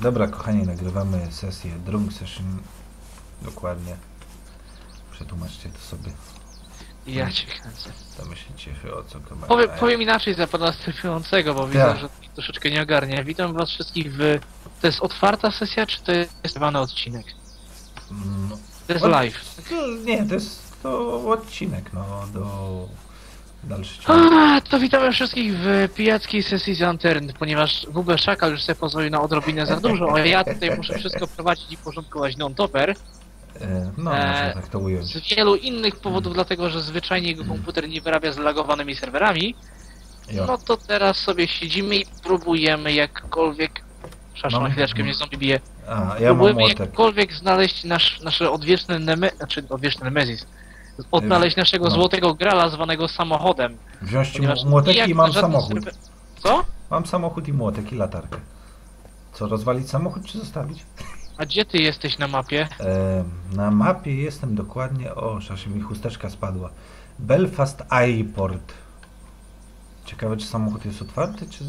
Dobra, kochani, nagrywamy sesję Drunk Session. Dokładnie. Przetłumaczcie to sobie. Ja cię kręcę. To myślicie, o co to ma. Powiem inaczej za pana sterującego, bo widzę, że troszeczkę nie ogarnia. Witam was wszystkich w... To jest otwarta sesja, czy to jest zwany odcinek? To jest live. Nie, to jest odcinek, no, do dalszy ciąg. To witamy wszystkich w pijackiej sesji z Lantern, ponieważ WB Szakal już sobie pozwolił na odrobinę za dużo, a ja tutaj muszę wszystko prowadzić i porządkować non-topper. No, można tak to ująć. Z wielu innych powodów, dlatego że zwyczajnie jego komputer nie wyrabia zlagowanymi serwerami. No to teraz sobie siedzimy i próbujemy jakkolwiek... Przepraszam, na chwileczkę mnie zombie bije. Próbujemy jakkolwiek znaleźć nasze odwieczne Nemezis. Odnaleźć naszego złotego grala zwanego samochodem. Wziąć ci młotek i mam samochód. Co? Mam samochód i młotek i latarkę. Co, rozwalić samochód czy zostawić? A gdzie ty jesteś na mapie? Na mapie jestem dokładnie... O, aż mi chusteczka spadła. Belfast Airport. Ciekawe, czy samochód jest otwarty, czy...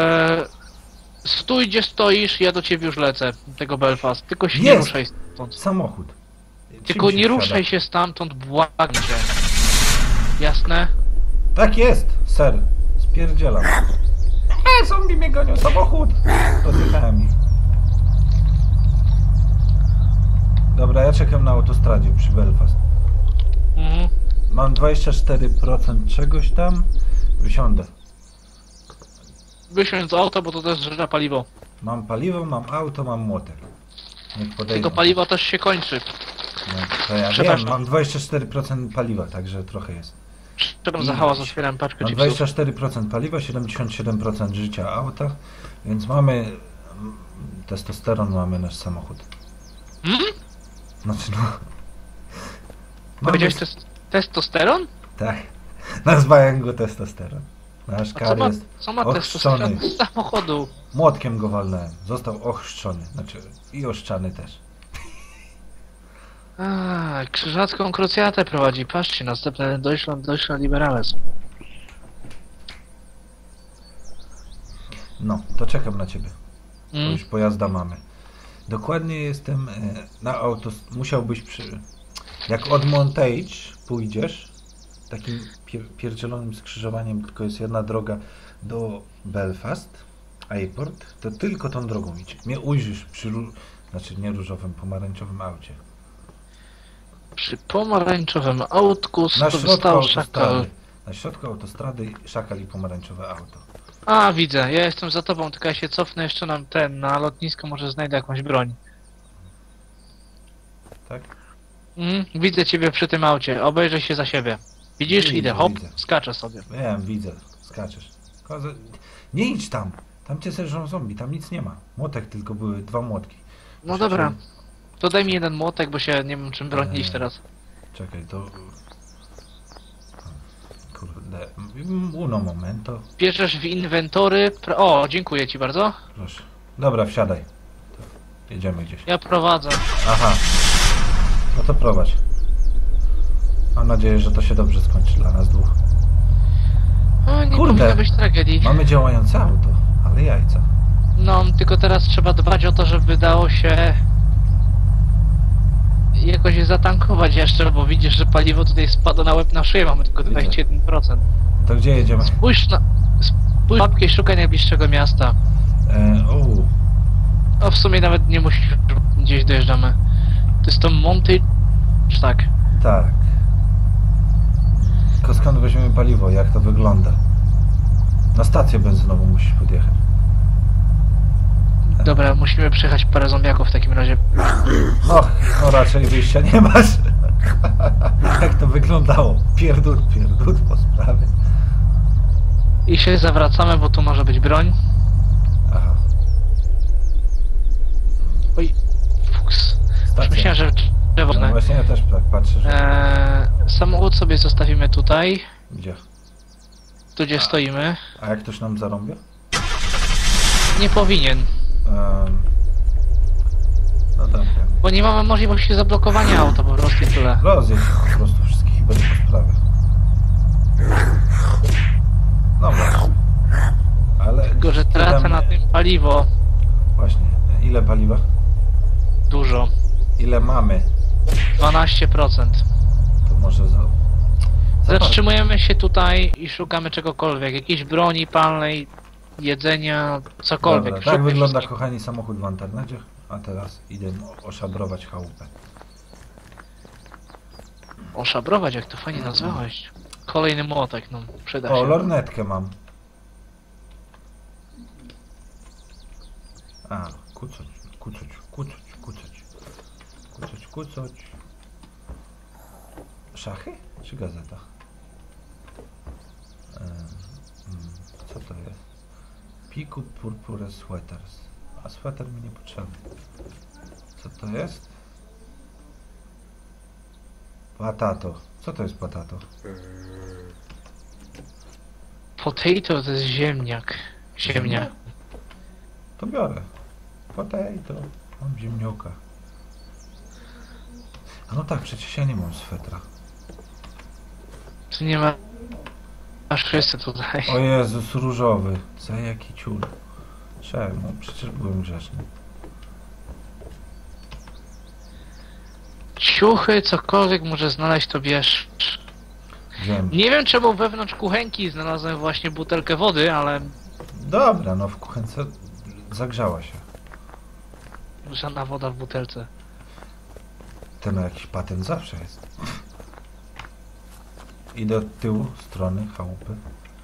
Stój, gdzie stoisz, ja do ciebie już lecę. Tego Belfast. Tylko się nie ruszaj stąd. Samochód. Tylko nie ruszaj się stamtąd, błagam cię. Jasne? Tak jest, ser. Spierdzielam. Zombie mnie gonią, samochód! Rozjechałem ich. Dobra, ja czekam na autostradzie przy Belfast. Mam 24% czegoś tam. Wysiądę. Wysiądź z auta, bo to też żera paliwo. Mam paliwo, mam auto, mam młotek. Niech podejdą. Tylko paliwo też się kończy. No, to ja wiem, mam 24% paliwa, także trochę jest. Przepraszam za hałas, otwieram paczkę chipsów. Mam 24% paliwa, 77% życia auta, więc mamy... Testosteron, mamy nasz samochód. Znaczy no... Powiedziałeś testosteron? Tak. Nazwałem go testosteron. Nasz kar jest co ma testosteron z samochodu? Młotkiem go walnąłem. Został ochrzczony. Znaczy i oszczany też. Krzyżacką krucjatę prowadzi. Patrzcie, następne Deutschland Liberales. No, to czekam na ciebie. Bo już pojazda mamy. Dokładnie jestem na auto. Musiałbyś jak od Montage pójdziesz takim pierdzielonym skrzyżowaniem, tylko jest jedna droga do Belfast Airport, to tylko tą drogą idź. Mnie ujrzysz przy znaczy nie różowym, pomarańczowym aucie. Przy pomarańczowym autku stał Szakal. Na środku autostrady Szakal i pomarańczowe auto. Widzę. Ja jestem za tobą, tylko ja się cofnę jeszcze na lotnisko, może znajdę jakąś broń. Tak? Widzę ciebie przy tym aucie. Obejrzę się za siebie. Widzisz? Idę, hop, widzę. Skaczę sobie. Wiem, widzę. Skaczesz. Nie idź tam. Tam cię seżą zombie, tam nic nie ma. Młotek tylko, były 2 młotki. No dobra. To daj mi jeden młotek, bo się nie wiem czym bronić teraz. Czekaj, to... Kurde... Uno momento. Bierzesz w inwentory... O, dziękuję ci bardzo. Proszę. Dobra, wsiadaj. To jedziemy gdzieś. Ja prowadzę. Aha. No to prowadź. Mam nadzieję, że to się dobrze skończy dla nas dwóch. Nie powinno być tragedii. Mamy działające auto, ale jajca. No, tylko teraz trzeba dbać o to, żeby dało się jakoś je zatankować jeszcze, bo widzisz, że paliwo tutaj spada na łeb na szyję, mamy tylko 21%. To gdzie jedziemy? Spójrz mapkę i szukaj najbliższego miasta. No w sumie nawet nie musisz, gdzieś dojeżdżamy. To jest to Monty... Tak. Tak. Tylko skąd weźmiemy paliwo? Jak to wygląda? Na stację benzynową musisz podjechać. Dobra, musimy przejechać parę zombiaków w takim razie. No raczej wyjścia nie masz. Jak to wyglądało? Pierdut po sprawie. I się zawracamy, bo tu może być broń. Aha. Oj, fuks. Myślałem, że drzewo. No właśnie ja też tak patrzę, że... Samochód sobie zostawimy tutaj. Gdzie? Tu gdzie stoimy. A jak ktoś nam zarąbie? Nie powinien. No dobra. Bo nie mamy możliwości zablokowania auta, po prostu tyle. Rozjedź po prostu wszystkich i będzie po sprawie. No właśnie. Ale... Tylko, że tracę na tym paliwo. Właśnie. Ile Ile paliwa? Dużo. Ile mamy? 12%. To może Zatrzymujemy się tutaj i szukamy czegokolwiek. Jakiejś broni palnej, jedzenia, cokolwiek. Dobra, tak wygląda, kochani, samochód w internecie. A teraz idę oszabrować chałupę. Oszabrować, jak to fajnie nazwałeś. Kolejny młotek, no przyda się. O, lornetkę mam. A, kucoć. Szachy? Czy gazeta? Co to jest? Piku Purpure Sweaters. A sweter mi nie potrzebny. Co to jest? Patato. Co to jest patato? Potato to jest ziemniak. Ziemniak. To biorę. Potato. Mam ziemnioka. A no tak, przecież ja nie mam swetra. Tu nie ma... Aż wszyscy tutaj. O Jezus, różowy. Za jaki ciul. Czemu? Przecież byłem grzeczny. Ciuchy, cokolwiek może znaleźć, to bierz. Wiem. Nie wiem czemu wewnątrz kuchenki znalazłem właśnie butelkę wody, ale... Dobra, no w kuchence zagrzała się. Żadna woda w butelce. Ten jakiś patent zawsze jest. Idę od tyłu strony chałupy.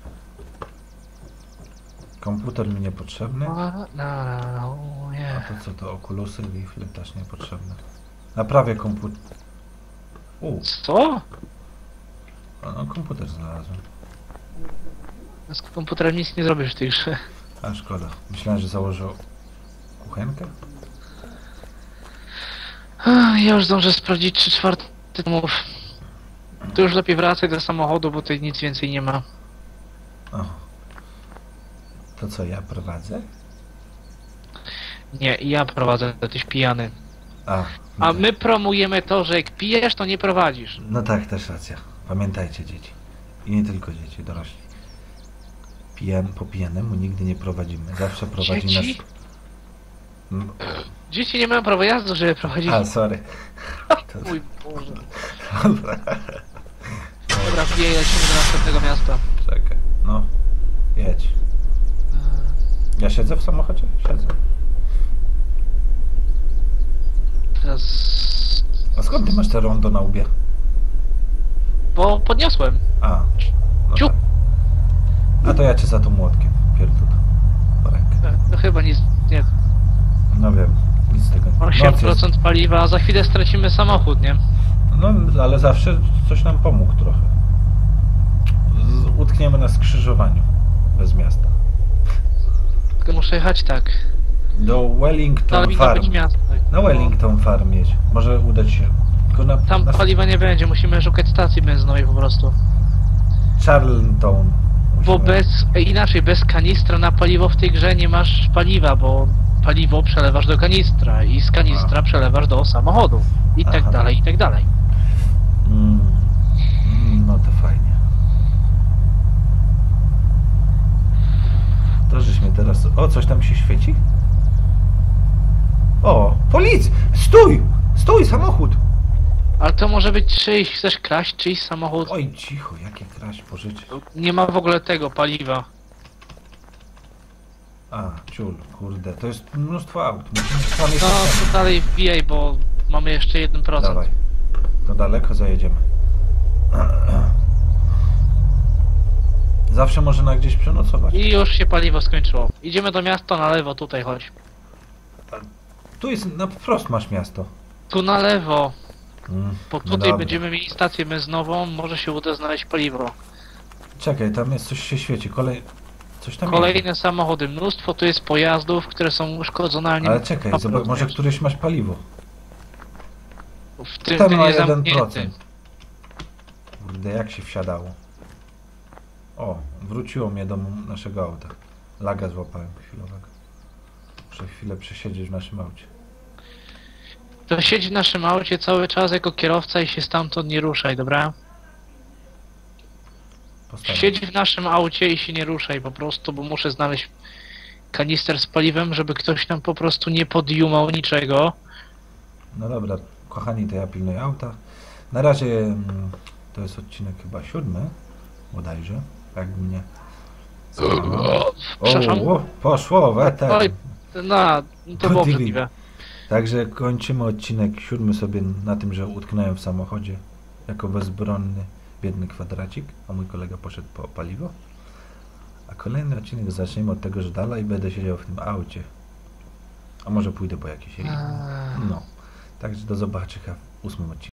Komputer mi niepotrzebny. A to co to? Okulusy, rifle też niepotrzebne. Naprawię komputer. Co? No, komputer znalazłem. Z komputerem nic nie zrobisz w tej grze. A szkoda. Myślałem, że założę kuchenkę. Ja już zdążę sprawdzić 3/4 domów. To już lepiej wracaj do samochodu, bo tutaj nic więcej nie ma. O. To co, ja prowadzę? Nie, ja prowadzę, to jesteś pijany. A my promujemy to, że jak pijesz, to nie prowadzisz. No tak, też racja. Pamiętajcie, dzieci. I nie tylko dzieci, dorośli. Po pijanemu nigdy nie prowadzimy. Zawsze prowadzi Dzieci? nas... Dzieci nie mają prawa jazdy, żeby prowadzić. A, sorry. Mój Boże. Dobra. Dobra, wbijaj, lecimy do następnego miasta. Czekaj, no. Jedź. Ja siedzę w samochodzie? Siedzę. Teraz... A skąd ty masz te rondo na łbie? Bo podniosłem. A. No Ciup. tak. A to ja cię za tą młotkiem pierdolę. Po rękę. No chyba nic, nie. No wiem, nic z tego nie. 8% paliwa, a za chwilę stracimy samochód, nie? No, ale zawsze coś nam pomógł trochę. Utkniemy na skrzyżowaniu. Bez miasta. Tylko muszę jechać tak. Do Wellington Farm. Na Wellington Farm jedź. Może udać się. Tylko Tam paliwa nie będzie, musimy szukać stacji benzynowej po prostu. Charlton. Bo inaczej, bez kanistra na paliwo w tej grze nie masz paliwa, bo paliwo przelewasz do kanistra i z kanistra przelewasz do samochodu. I tak dalej, i tak dalej. No to fajnie. To żeśmy teraz... O, coś tam się świeci? O, policja! Stój! Stój, samochód! Ale to może być czyjś, chcesz kraść czyjś samochód? Oj, cicho, jakie kraść pożycie. Nie ma w ogóle tego paliwa. A, ciul, kurde, to jest mnóstwo aut. Musimy No, to dalej wbijaj, bo mamy jeszcze 1%. Dawaj. To daleko zajedziemy. Zawsze można gdzieś przenocować. I już się paliwo skończyło. Idziemy do miasta na lewo, tutaj chodź. Tu jest, na wprost masz miasto. Tu na lewo. Bo No tutaj dobra. będziemy mieli stację benzynową, może się uda znaleźć paliwo. Czekaj, tam jest coś się świeci, coś tam Kolejne jest. samochody, mnóstwo tu jest pojazdów, które są uszkodzone, ale nie... Ale czekaj, zobacz, może któryś masz paliwo. W tym Ten ten ma jest 1%. zamknięty. Kurde, jak się wsiadało. O, wróciło mnie do naszego auta. Laga złapałem chwilowego. Muszę chwilę przesiedzieć w naszym aucie. To siedź w naszym aucie cały czas jako kierowca i się stamtąd nie ruszaj, dobra? Postaram. Siedź w naszym aucie i się nie ruszaj po prostu, bo muszę znaleźć kanister z paliwem, żeby ktoś tam po prostu nie podjumał niczego. No dobra, kochani, to ja pilnuję auta. Na razie to jest odcinek chyba 7, bodajże, jak mnie... Przepraszam. Poszło, weter. Oj, no, to było obrzydliwe. Także kończymy odcinek 7 sobie na tym, że utknąłem w samochodzie jako bezbronny, biedny kwadracik, a mój kolega poszedł po paliwo. A kolejny odcinek zaczniemy od tego, że dalej będę siedział w tym aucie. A może pójdę po jakieś... No. Także do zobaczenia w 8 odcinku.